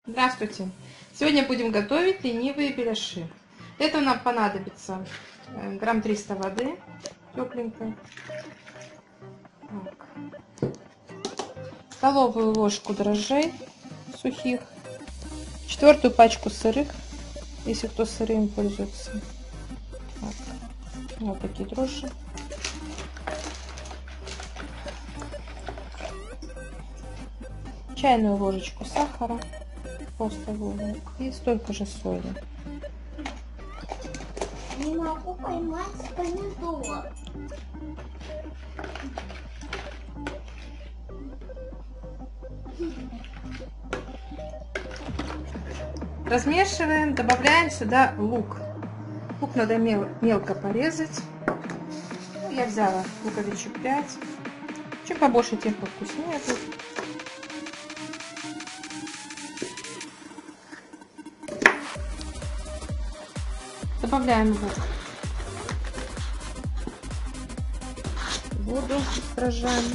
Здравствуйте! Сегодня будем готовить ленивые беляши. Для этого нам понадобится грамм 300 воды тепленькой, столовую ложку дрожжей сухих, 1/4 пачку сырых, если кто сырым пользуется. Вот такие дрожжи. Чайную ложечку сахара по столовой и столько же соли. Не могу поймать помидор. Размешиваем, добавляем сюда лук. Лук надо мелко порезать. Я взяла луковичек 5. Чем побольше, тем повкуснее будет. Добавляем воду с дрожжами.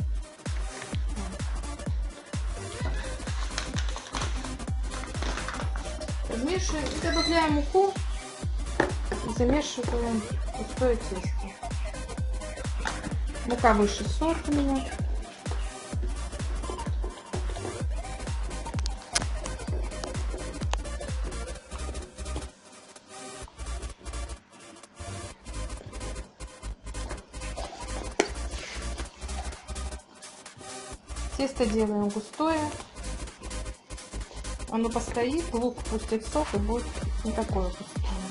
Размешиваем и добавляем муку. И замешиваем густое тесто. Мука выше сорт у меня. Тесто делаем густое. Оно постоит, лук пустит сок и будет не такое густое.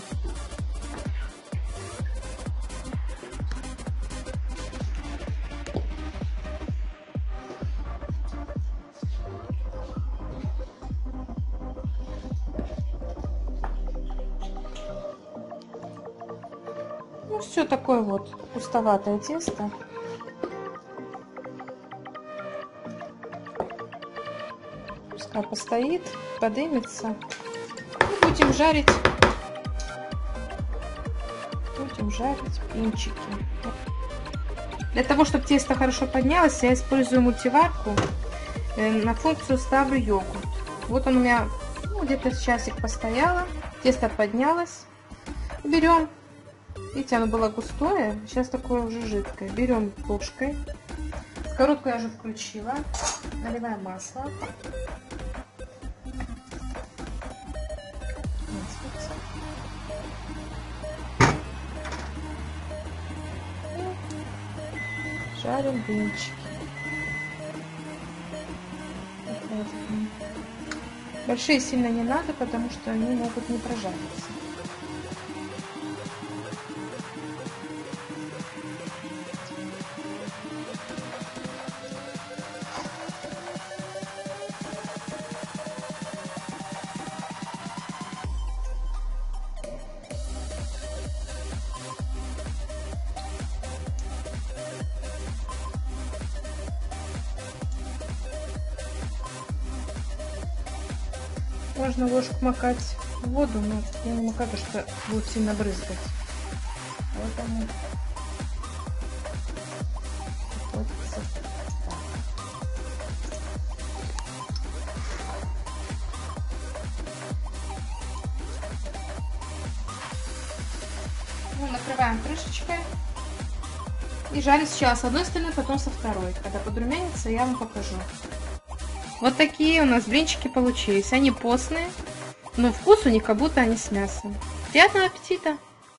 Ну все, такое вот густоватое тесто. Пускай постоит, подымется. И будем жарить блинчики. Для того, чтобы тесто хорошо поднялось, я использую мультиварку. На функцию ставлю йогурт. Вот он у меня где-то часик постояло. Тесто поднялось. Берем. Видите, оно было густое. Сейчас такое уже жидкое. Берем ложкой. Сковородку я уже включила. Наливаем масло. Жарим блинчики. Большие сильно не надо, потому что они могут не прожариться. Можно ложку макать в воду, но я не макаю, потому что будет сильно брызгать. Вот оно. Ну, накрываем крышечкой и жарим сначала с одной стороны, потом со второй. Когда подрумянится, я вам покажу. Вот такие у нас блинчики получились. Они постные, но вкус у них как будто они с мясом. Приятного аппетита!